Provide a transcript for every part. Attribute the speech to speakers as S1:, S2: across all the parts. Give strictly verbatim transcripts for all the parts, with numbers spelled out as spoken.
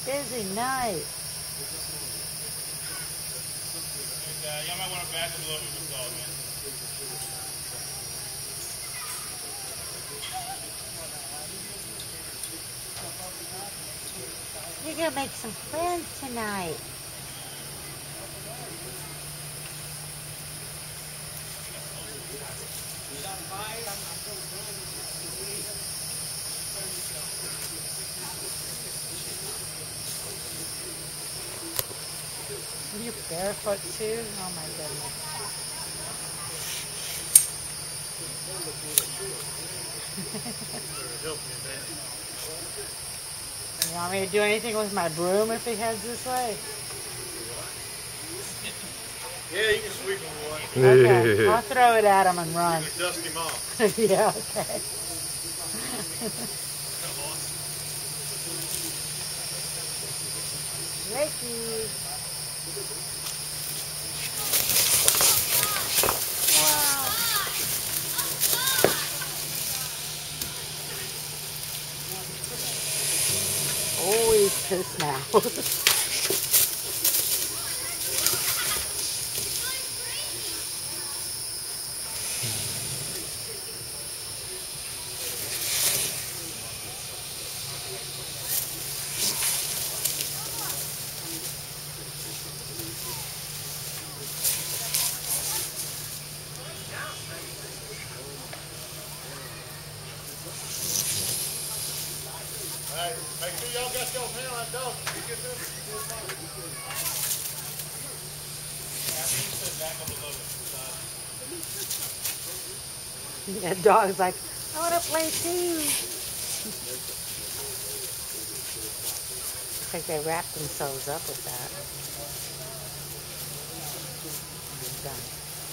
S1: busy night.
S2: And, uh, y'all might want to back a little bit with all, man.
S1: You're gonna make some friends tonight. Are you barefoot too? Oh my goodness. You want me to do anything with my broom if he heads this way?
S2: Yeah, you can sweep him away.
S1: Okay, I'll throw it at him and run.
S2: Dust him off.
S1: Yeah, okay. Ricky. Wow. Oh, he's pissed now.
S2: Hey, make sure y'all got your hand on that dog. You get this, you get it. After you sit back up a little bit.
S1: The dog's like, I want to play too. Looks like they wrapped themselves up with that. Done.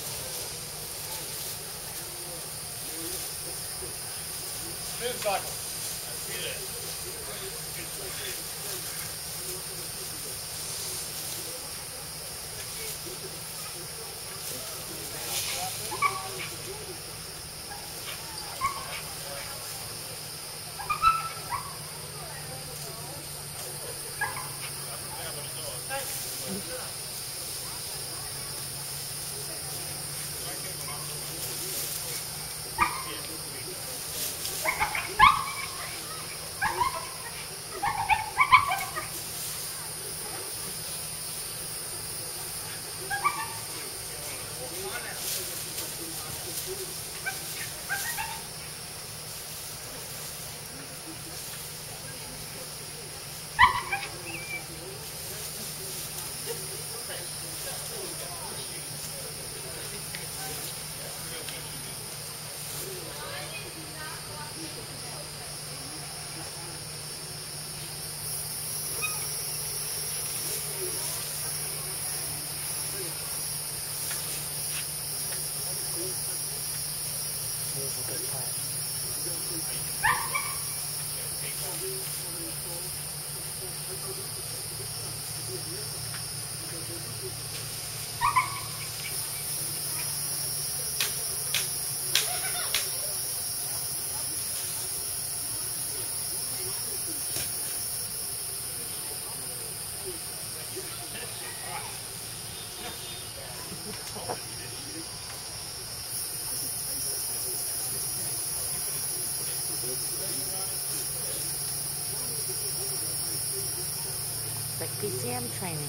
S2: Spin cycle. I see that.
S1: Here's a good part. Like P C M training.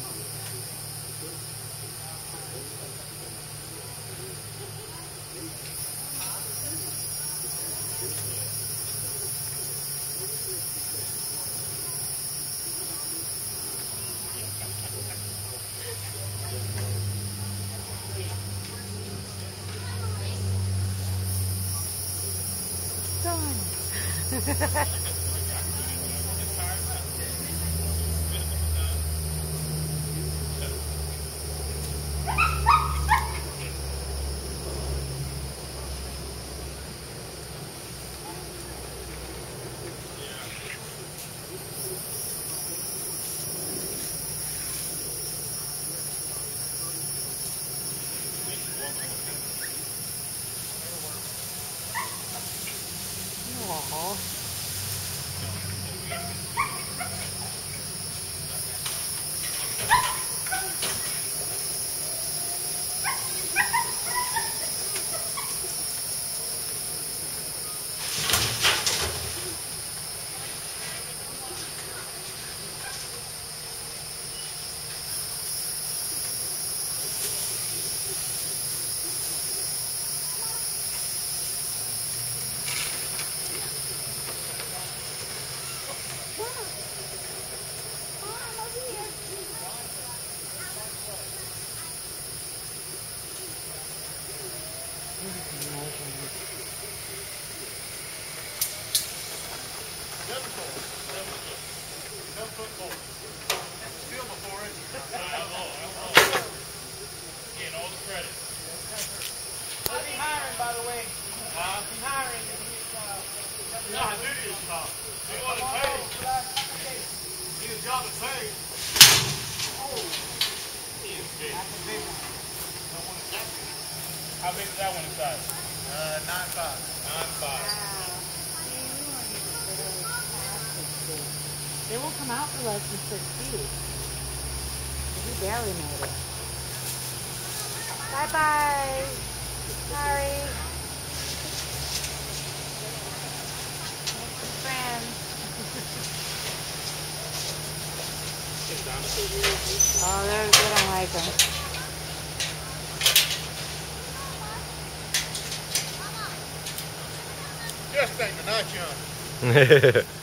S1: Done. Aww.
S2: football. Still before it. Getting all the credit.
S1: I'll be hiring, by the way.
S2: Huh?
S1: I'll be hiring.
S2: No, I do need a job. You want to pay? Need a job to pay. Oh. He is big.
S1: That's a big one.
S2: How big is that one inside? Uh, nine five. Nine five.
S1: They won't come out for less than six feet. You barely made it. Bye bye. Sorry. Make some friends. Oh, they're, they don't like them.
S2: Just think, the night young.